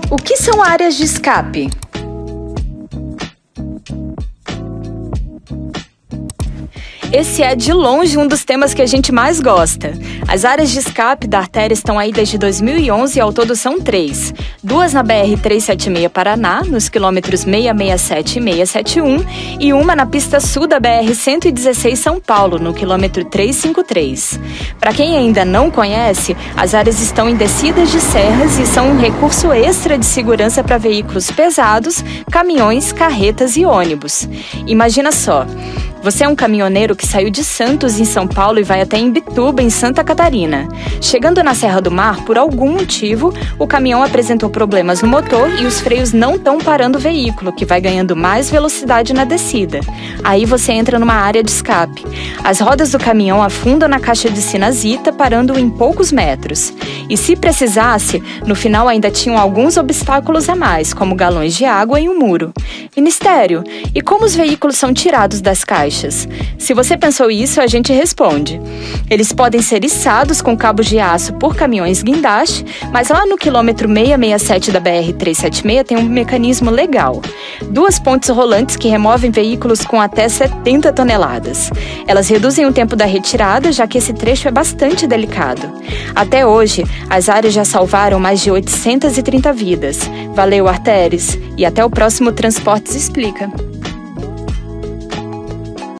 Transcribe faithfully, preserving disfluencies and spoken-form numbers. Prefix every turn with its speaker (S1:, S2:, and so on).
S1: O que são áreas de escape? Esse é, de longe, um dos temas que a gente mais gosta. As áreas de escape da artéria estão aí desde dois mil e onze e ao todo são três. Duas na B R trezentos e setenta e seis Paraná, nos quilômetros seiscentos e sessenta e sete e seiscentos e setenta e um, e uma na pista sul da B R cento e dezesseis São Paulo, no quilômetro trezentos e cinquenta e três. Para quem ainda não conhece, as áreas estão em descidas de serras e são um recurso extra de segurança para veículos pesados, caminhões, carretas e ônibus. Imagina só. Você é um caminhoneiro que saiu de Santos, em São Paulo, e vai até Imbituba, em Santa Catarina. Chegando na Serra do Mar, por algum motivo, o caminhão apresentou problemas no motor e os freios não estão parando o veículo, que vai ganhando mais velocidade na descida. Aí você entra numa área de escape. As rodas do caminhão afundam na caixa de sinazita, parando em poucos metros. E se precisasse, no final ainda tinham alguns obstáculos a mais, como galões de água e um muro. Ministério, e como os veículos são tirados das caixas? Se você pensou isso, a gente responde. Eles podem ser içados com cabos de aço por caminhões guindaste, mas lá no quilômetro seiscentos e sessenta e sete da B R trezentos e setenta e seis tem um mecanismo legal. Duas pontes rolantes que removem veículos com até setenta toneladas. Elas reduzem o tempo da retirada, já que esse trecho é bastante delicado. Até hoje, as áreas já salvaram mais de oitocentas e trinta vidas. Valeu, Arteres! E até o próximo Transportes Explica!